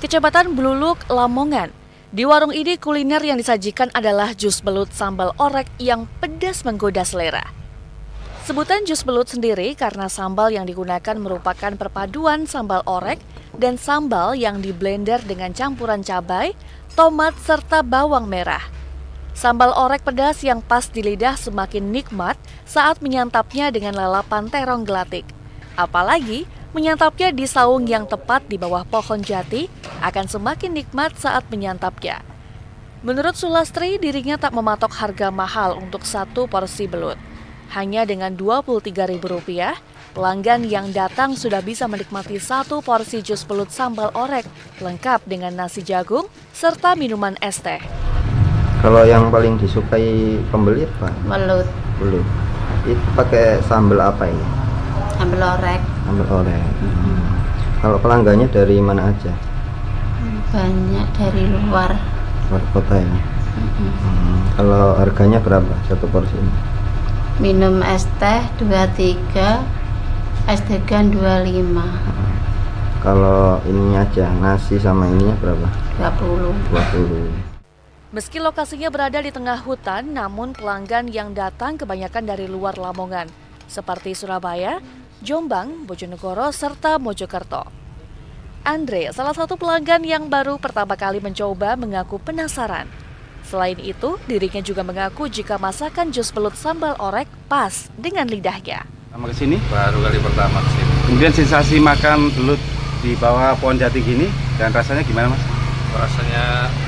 Kecamatan Bluluk, Lamongan. Di warung ini kuliner yang disajikan adalah jus belut sambal orek yang pedas menggoda selera. Sebutan jus belut sendiri karena sambal yang digunakan merupakan perpaduan sambal orek dan sambal yang diblender dengan campuran cabai, tomat, serta bawang merah. Sambal orek pedas yang pas di lidah semakin nikmat saat menyantapnya dengan lalapan terong gelatik. Apalagi menyantapnya di saung yang tepat di bawah pohon jati akan semakin nikmat saat menyantapnya. Menurut Sulastri, dirinya tak mematok harga mahal untuk satu porsi belut. Hanya dengan Rp23.000, pelanggan yang datang sudah bisa menikmati satu porsi jus belut sambal orek lengkap dengan nasi jagung serta minuman es teh. Kalau yang paling disukai pembeli apa? Belut. Belut. Itu pakai sambal apa ini? Sambal orek. Sambal orek. Kalau pelanggannya dari mana aja? Banyak dari luar. Luar kota ya. Kalau harganya berapa satu porsi ini? Minum es teh 23, es degan 25. Kalau ininya aja, nasi sama ininya berapa? 20. Meski lokasinya berada di tengah hutan, namun pelanggan yang datang kebanyakan dari luar Lamongan, seperti Surabaya, Jombang, Bojonegoro, serta Mojokerto. Andre, salah satu pelanggan yang baru pertama kali mencoba, mengaku penasaran. Selain itu, dirinya juga mengaku jika masakan jus belut sambal orek pas dengan lidahnya. Sama kesini? Baru kali pertama kesini. Kemudian sensasi makan belut di bawah pohon jati gini dan rasanya gimana, Mas? Rasanya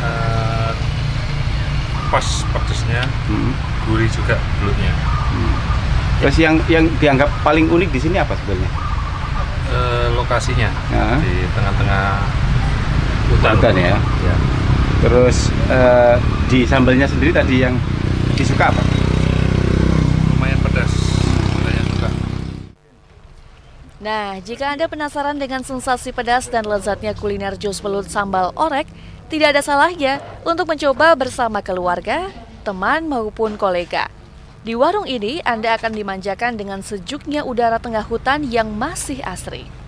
pas pedesnya, gurih juga belutnya. Terus yang dianggap paling unik di sini apa sebenarnya? Lokasinya Ya. di tengah-tengah hutan ya. Ya. Terus di sambalnya sendiri tadi yang disuka apa? Lumayan pedas, lumayan suka. Nah, jika Anda penasaran dengan sensasi pedas dan lezatnya kuliner jus belut sambal orek, tidak ada salahnya untuk mencoba bersama keluarga, teman maupun kolega. Di warung ini, Anda akan dimanjakan dengan sejuknya udara tengah hutan yang masih asri.